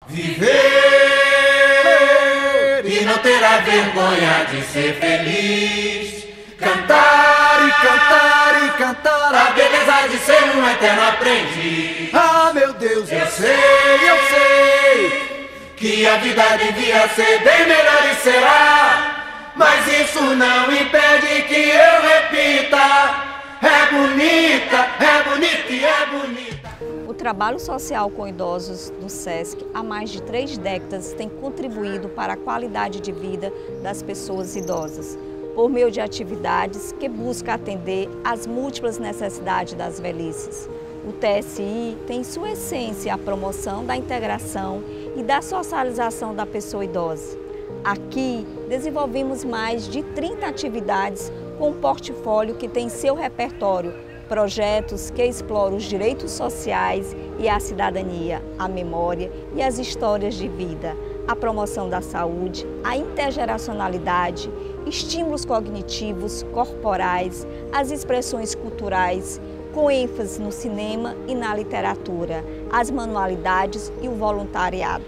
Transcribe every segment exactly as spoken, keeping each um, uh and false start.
Viver e não terá vergonha de ser feliz. Cantar e cantar e cantar a beleza de ser um eterno aprendiz. Ah, meu Deus, eu sei, eu sei que a vida devia ser bem melhor e será, mas isso não impede que eu repita. É bonita, é bonita e é bonita. O trabalho social com idosos do SESC há mais de três décadas tem contribuído para a qualidade de vida das pessoas idosas, por meio de atividades que buscam atender às múltiplas necessidades das velhices. O T S I tem em sua essência a promoção da integração e da socialização da pessoa idosa. Aqui desenvolvemos mais de trinta atividades com um portfólio que tem em seu repertório projetos que exploram os direitos sociais e a cidadania, a memória e as histórias de vida, a promoção da saúde, a intergeracionalidade, estímulos cognitivos, corporais, as expressões culturais, com ênfase no cinema e na literatura, as manualidades e o voluntariado.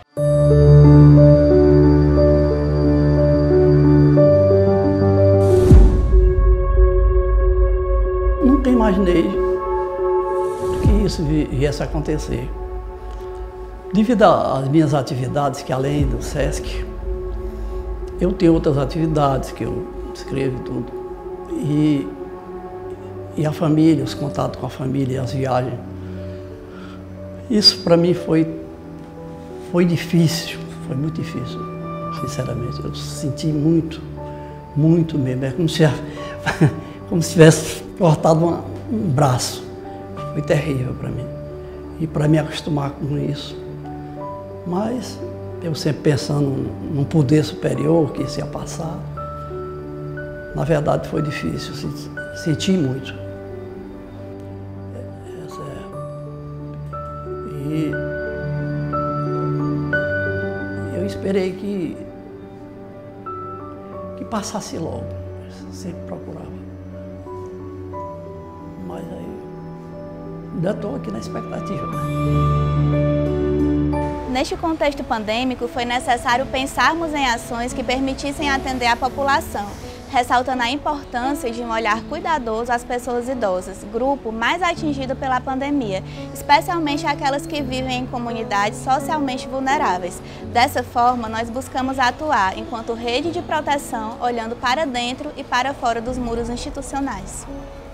Nunca imaginei que isso viesse a acontecer. Devido às minhas atividades, que além do SESC, eu tenho outras atividades que eu escrevo e tudo. E, e a família, os contatos com a família, as viagens. Isso para mim foi, foi difícil, foi muito difícil, sinceramente. Eu senti muito, muito mesmo. É como se, como se tivesse cortado uma, um braço. Foi terrível para mim. E para me acostumar com isso. Mas eu sempre pensando num poder superior que isso ia passar. Na verdade foi difícil, senti muito. Essa é. E eu esperei que, que passasse logo. Eu sempre procurava. Mas aí ainda estou aqui na expectativa. Neste contexto pandêmico, foi necessário pensarmos em ações que permitissem atender a população, ressaltando a importância de um olhar cuidadoso às pessoas idosas, grupo mais atingido pela pandemia, especialmente aquelas que vivem em comunidades socialmente vulneráveis. Dessa forma, nós buscamos atuar enquanto rede de proteção, olhando para dentro e para fora dos muros institucionais.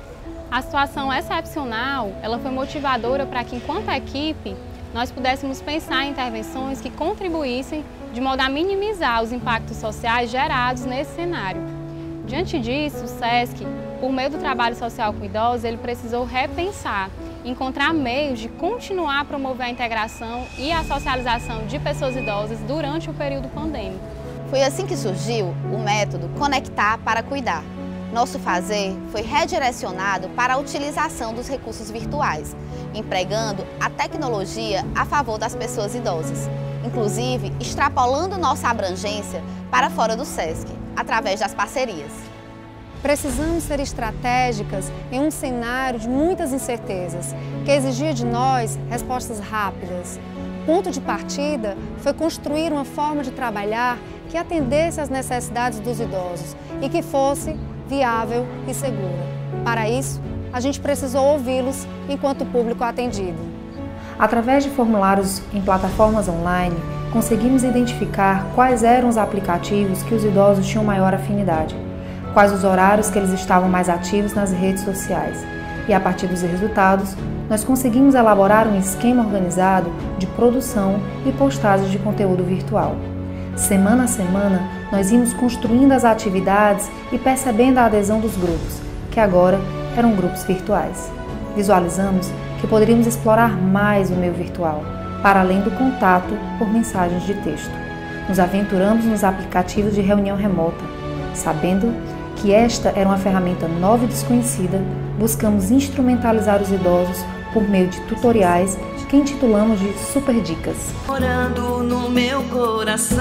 A situação excepcional, ela foi motivadora para que, enquanto equipe, nós pudéssemos pensar em intervenções que contribuíssem de modo a minimizar os impactos sociais gerados nesse cenário. Diante disso, o SESC, por meio do trabalho social com idosos, ele precisou repensar, encontrar meios de continuar a promover a integração e a socialização de pessoas idosas durante o período pandêmico. Foi assim que surgiu o método Conectar para Cuidar. Nosso fazer foi redirecionado para a utilização dos recursos virtuais, empregando a tecnologia a favor das pessoas idosas, inclusive extrapolando nossa abrangência para fora do SESC, através das parcerias. Precisamos ser estratégicas em um cenário de muitas incertezas, que exigia de nós respostas rápidas. O ponto de partida foi construir uma forma de trabalhar que atendesse às necessidades dos idosos e que fosse viável e segura. Para isso, a gente precisou ouvi-los enquanto público atendido. Através de formulários em plataformas online, conseguimos identificar quais eram os aplicativos que os idosos tinham maior afinidade, quais os horários que eles estavam mais ativos nas redes sociais. E a partir dos resultados, nós conseguimos elaborar um esquema organizado de produção e postagem de conteúdo virtual. Semana a semana, nós íamos construindo as atividades e percebendo a adesão dos grupos, que agora eram grupos virtuais. Visualizamos que poderíamos explorar mais o meio virtual, para além do contato por mensagens de texto. Nos aventuramos nos aplicativos de reunião remota. Sabendo que esta era uma ferramenta nova e desconhecida, buscamos instrumentalizar os idosos por meio de tutoriais que intitulamos de Super Dicas. Morando no meu coração.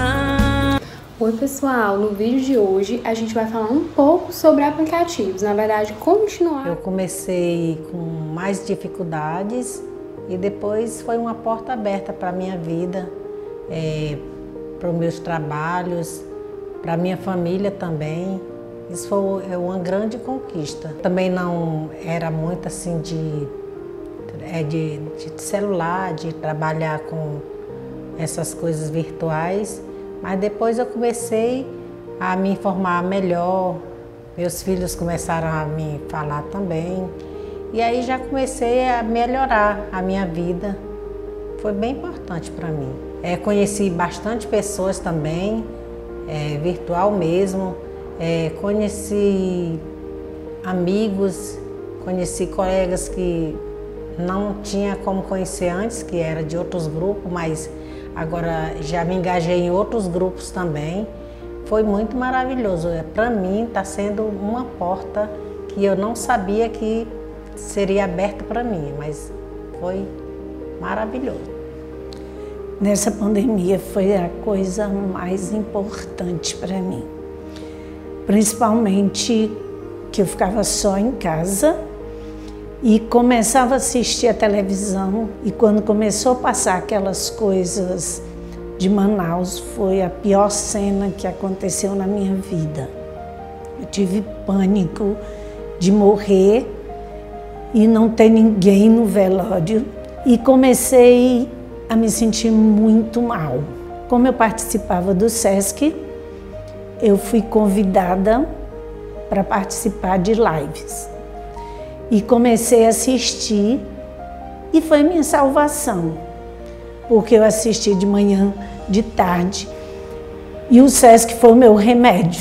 Oi pessoal, no vídeo de hoje a gente vai falar um pouco sobre aplicativos, na verdade continuar. Eu comecei com mais dificuldades e depois foi uma porta aberta para a minha vida é, para os meus trabalhos, para a minha família também. Isso foi uma grande conquista. Também não era muito assim de, é, de, de celular, de trabalhar com essas coisas virtuais, mas depois eu comecei a me informar melhor, meus filhos começaram a me falar também, e aí já comecei a melhorar a minha vida. Foi bem importante para mim. É, conheci bastante pessoas também, é, virtual mesmo, é, conheci amigos, conheci colegas que não tinha como conhecer antes, que era de outros grupos, mas agora já me engajei em outros grupos também. Foi muito maravilhoso. Para mim está sendo uma porta que eu não sabia que seria aberta para mim, mas foi maravilhoso. Nessa pandemia foi a coisa mais importante para mim. Principalmente que eu ficava só em casa e começava a assistir a televisão, e quando começou a passar aquelas coisas de Manaus, foi a pior cena que aconteceu na minha vida. Eu tive pânico de morrer e não ter ninguém no velório, e comecei a me sentir muito mal. Como eu participava do SESC, eu fui convidada para participar de lives. E comecei a assistir, e foi minha salvação, porque eu assisti de manhã, de tarde, e o SESC foi o meu remédio.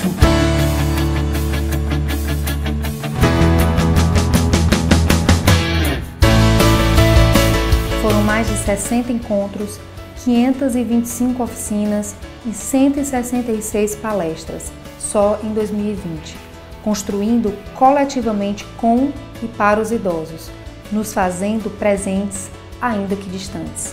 Foram mais de sessenta encontros, quinhentas e vinte e cinco oficinas e cento e sessenta e seis palestras, só em dois mil e vinte, construindo coletivamente com e para os idosos, nos fazendo presentes, ainda que distantes.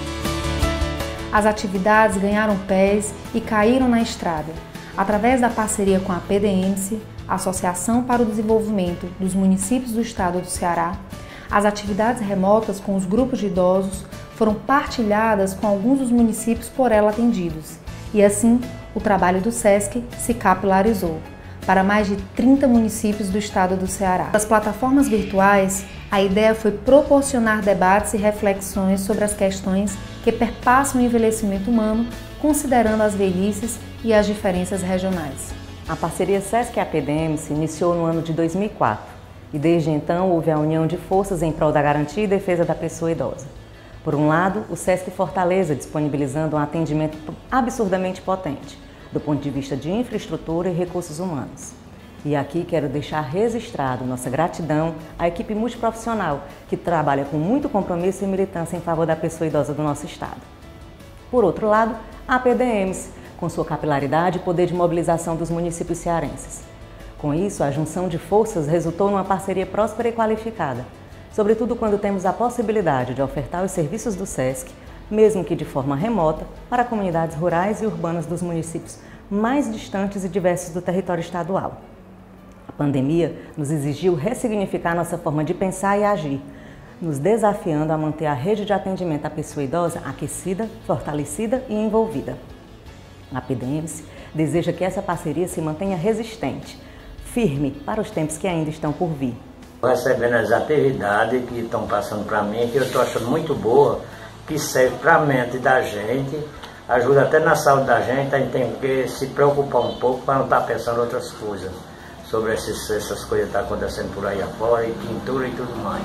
As atividades ganharam pés e caíram na estrada, através da parceria com a P D M S, Associação para o Desenvolvimento dos Municípios do Estado do Ceará. As atividades remotas com os grupos de idosos foram partilhadas com alguns dos municípios por ela atendidos, e assim o trabalho do SESC se capilarizou para mais de trinta municípios do estado do Ceará. Das plataformas virtuais, a ideia foi proporcionar debates e reflexões sobre as questões que perpassam o envelhecimento humano, considerando as velhices e as diferenças regionais. A parceria SESC e a P D M se iniciou no ano de dois mil e quatro, e desde então houve a união de forças em prol da garantia e defesa da pessoa idosa. Por um lado, o SESC Fortaleza disponibilizando um atendimento absurdamente potente, do ponto de vista de infraestrutura e recursos humanos. E aqui quero deixar registrado nossa gratidão à equipe multiprofissional, que trabalha com muito compromisso e militância em favor da pessoa idosa do nosso estado. Por outro lado, a P D M S, com sua capilaridade e poder de mobilização dos municípios cearenses. Com isso, a junção de forças resultou numa parceria próspera e qualificada, sobretudo quando temos a possibilidade de ofertar os serviços do SESC, mesmo que de forma remota, para comunidades rurais e urbanas dos municípios mais distantes e diversos do território estadual. A pandemia nos exigiu ressignificar nossa forma de pensar e agir, nos desafiando a manter a rede de atendimento à pessoa idosa aquecida, fortalecida e envolvida. A P D M S deseja que essa parceria se mantenha resistente, firme para os tempos que ainda estão por vir. Recebendo as atividades que estão passando para mim, que eu estou achando muito boa, que serve para a mente da gente, ajuda até na saúde da gente, a gente tem que se preocupar um pouco para não estar pensando outras coisas, sobre esses, essas coisas que estão acontecendo por aí afora, e pintura e tudo mais.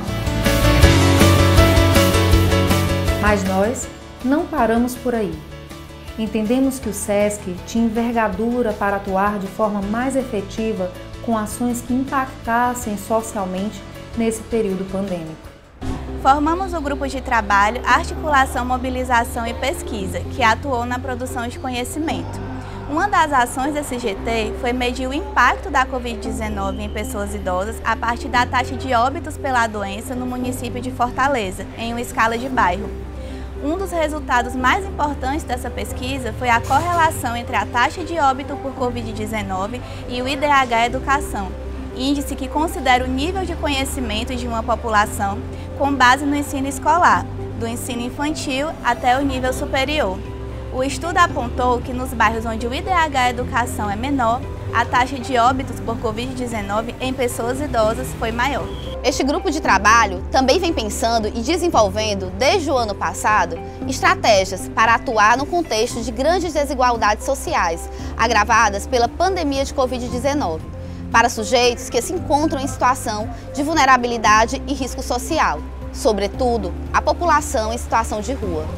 Mas nós não paramos por aí. Entendemos que o SESC tinha envergadura para atuar de forma mais efetiva com ações que impactassem socialmente nesse período pandêmico. Formamos o grupo de trabalho Articulação, Mobilização e Pesquisa, que atuou na produção de conhecimento. Uma das ações desse G T foi medir o impacto da Covid dezenove em pessoas idosas a partir da taxa de óbitos pela doença no município de Fortaleza, em uma escala de bairro. Um dos resultados mais importantes dessa pesquisa foi a correlação entre a taxa de óbito por Covid dezenove e o I D H Educação, índice que considera o nível de conhecimento de uma população com base no ensino escolar, do ensino infantil até o nível superior. O estudo apontou que nos bairros onde o I D H Educação é menor, a taxa de óbitos por Covid dezenove em pessoas idosas foi maior. Este grupo de trabalho também vem pensando e desenvolvendo, desde o ano passado, estratégias para atuar no contexto de grandes desigualdades sociais, agravadas pela pandemia de Covid dezenove, para sujeitos que se encontram em situação de vulnerabilidade e risco social, sobretudo a população em situação de rua.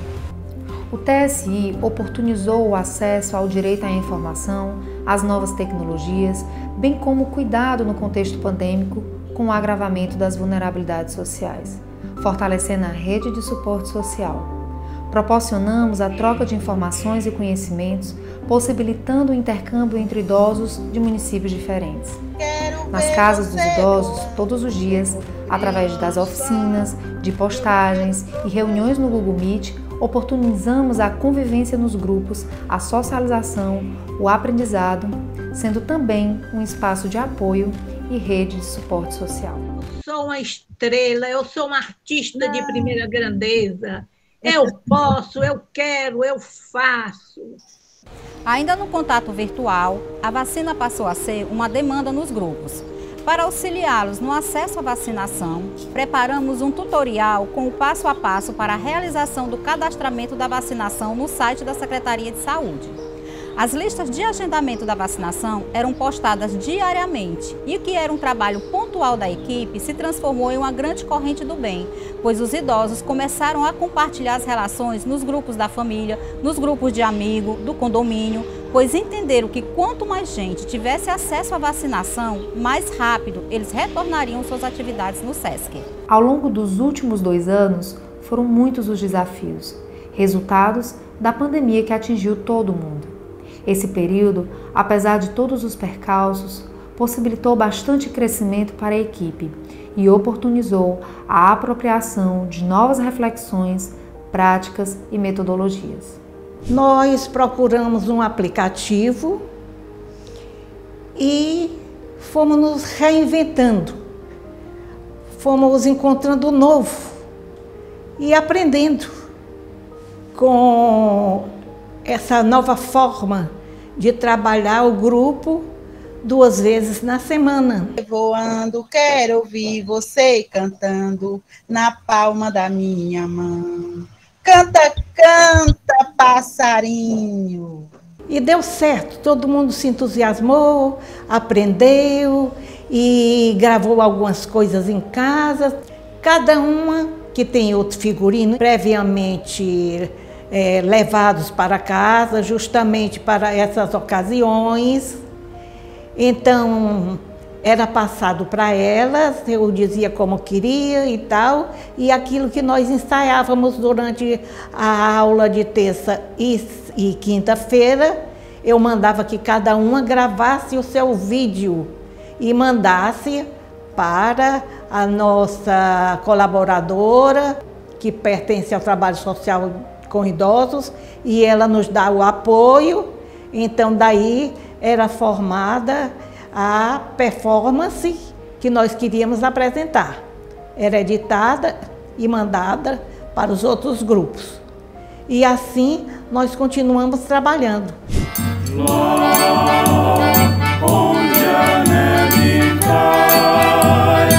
O T S I oportunizou o acesso ao direito à informação, às novas tecnologias, bem como o cuidado no contexto pandêmico com o agravamento das vulnerabilidades sociais, fortalecendo a rede de suporte social. Proporcionamos a troca de informações e conhecimentos, possibilitando o intercâmbio entre idosos de municípios diferentes. Nas casas dos idosos, todos os dias, através das oficinas, de postagens e reuniões no Google Meet, oportunizamos a convivência nos grupos, a socialização, o aprendizado, sendo também um espaço de apoio e rede de suporte social. Eu sou uma estrela, eu sou uma artista de primeira grandeza. Eu posso, eu quero, eu faço. Ainda no contato virtual, a vacina passou a ser uma demanda nos grupos. Para auxiliá-los no acesso à vacinação, preparamos um tutorial com o passo a passo para a realização do cadastramento da vacinação no site da Secretaria de Saúde. As listas de agendamento da vacinação eram postadas diariamente e o que era um trabalho pontual da equipe se transformou em uma grande corrente do bem, pois os idosos começaram a compartilhar as relações nos grupos da família, nos grupos de amigo, do condomínio, pois entenderam que quanto mais gente tivesse acesso à vacinação, mais rápido eles retornariam suas atividades no SESC. Ao longo dos últimos dois anos, foram muitos os desafios, resultados da pandemia que atingiu todo mundo. Esse período, apesar de todos os percalços, possibilitou bastante crescimento para a equipe e oportunizou a apropriação de novas reflexões, práticas e metodologias. Nós procuramos um aplicativo e fomos nos reinventando, fomos encontrando o novo e aprendendo com essa nova forma de trabalhar o grupo duas vezes na semana. Voando, quero ouvir você cantando na palma da minha mão. Canta, canta, passarinho. E deu certo, todo mundo se entusiasmou, aprendeu e gravou algumas coisas em casa. Cada uma que tem outro figurino previamente É, levados para casa, justamente para essas ocasiões. Então, era passado para elas, eu dizia como queria e tal, e aquilo que nós ensaiávamos durante a aula de terça e, e quinta-feira, eu mandava que cada uma gravasse o seu vídeo e mandasse para a nossa colaboradora, que pertence ao trabalho social com idosos, e ela nos dá o apoio. Então daí era formada a performance que nós queríamos apresentar. Era editada e mandada para os outros grupos. E assim nós continuamos trabalhando. Lá onde a neve cai,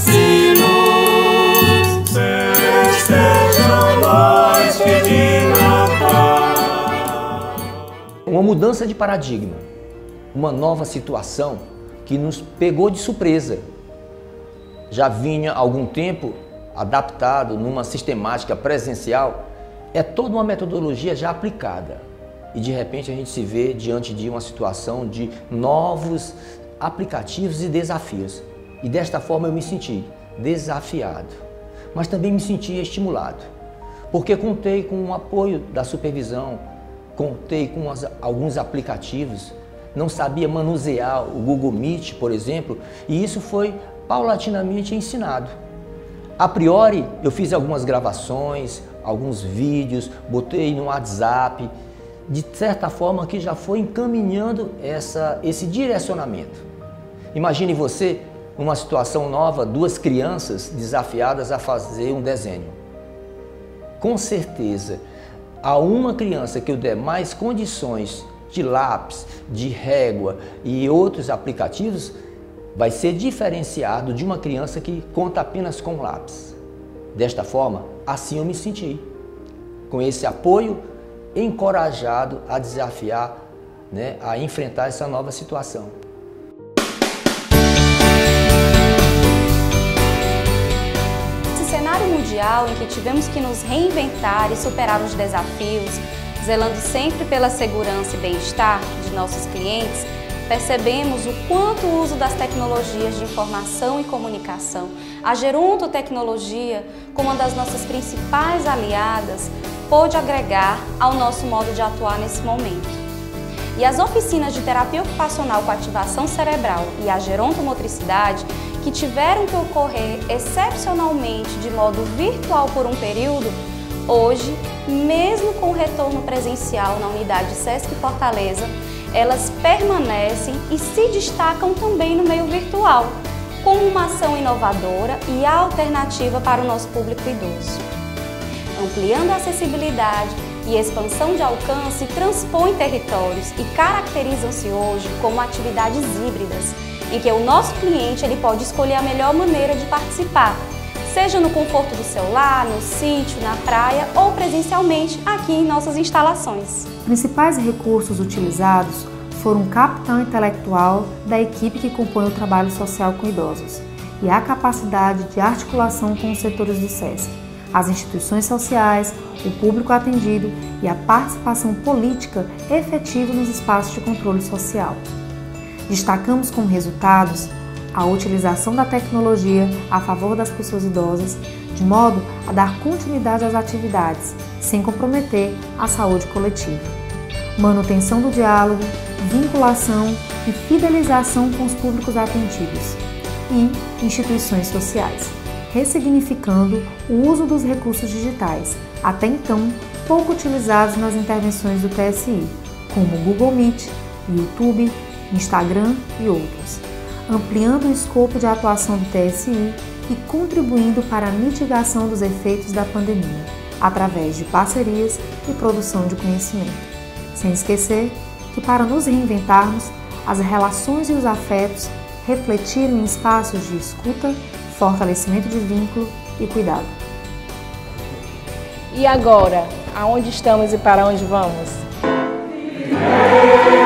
sinos festejam noite de Natal. Uma mudança de paradigma, uma nova situação que nos pegou de surpresa. Já vinha há algum tempo adaptado numa sistemática presencial, é toda uma metodologia já aplicada. E de repente a gente se vê diante de uma situação de novos aplicativos e desafios. E desta forma eu me senti desafiado, mas também me senti estimulado, porque contei com o apoio da supervisão, contei com as, alguns aplicativos, não sabia manusear o Google Meet, por exemplo, e isso foi paulatinamente ensinado. A priori, eu fiz algumas gravações, alguns vídeos, botei no WhatsApp, de certa forma que já foi encaminhando essa, esse direcionamento. Imagine você, numa situação nova, duas crianças desafiadas a fazer um desenho. Com certeza, a uma criança que eu der mais condições de lápis, de régua e outros aplicativos, vai ser diferenciado de uma criança que conta apenas com lápis. Desta forma, assim eu me senti, com esse apoio, encorajado a desafiar, né, a enfrentar essa nova situação. Esse cenário mundial em que tivemos que nos reinventar e superar os desafios, zelando sempre pela segurança e bem-estar de nossos clientes, percebemos o quanto o uso das tecnologias de informação e comunicação, a Geronto Tecnologia, como uma das nossas principais aliadas, pôde agregar ao nosso modo de atuar nesse momento. E as oficinas de terapia ocupacional com ativação cerebral e a gerontomotricidade, que tiveram que ocorrer excepcionalmente de modo virtual por um período, hoje, mesmo com o retorno presencial na unidade Sesc Fortaleza, elas permanecem e se destacam também no meio virtual, como uma ação inovadora e alternativa para o nosso público idoso. Ampliando a acessibilidade e expansão de alcance, transpõe territórios e caracterizam-se hoje como atividades híbridas, em que o nosso cliente ele pode escolher a melhor maneira de participar, seja no conforto do seu lar, no sítio, na praia ou presencialmente aqui em nossas instalações. Os principais recursos utilizados foram o capital intelectual da equipe que compõe o trabalho social com idosos e a capacidade de articulação com os setores do SESC, as instituições sociais, o público atendido e a participação política efetiva nos espaços de controle social. Destacamos como resultados a utilização da tecnologia a favor das pessoas idosas, de modo a dar continuidade às atividades, sem comprometer a saúde coletiva. Manutenção do diálogo, vinculação e fidelização com os públicos atendidos e instituições sociais, ressignificando o uso dos recursos digitais, até então pouco utilizados nas intervenções do T S I, como Google Meet, YouTube, Instagram e outros, ampliando o escopo de atuação do T S I e contribuindo para a mitigação dos efeitos da pandemia, através de parcerias e produção de conhecimento. Sem esquecer que, para nos reinventarmos, as relações e os afetos refletiram em espaços de escuta, fortalecimento de vínculo e cuidado. E agora, aonde estamos e para onde vamos?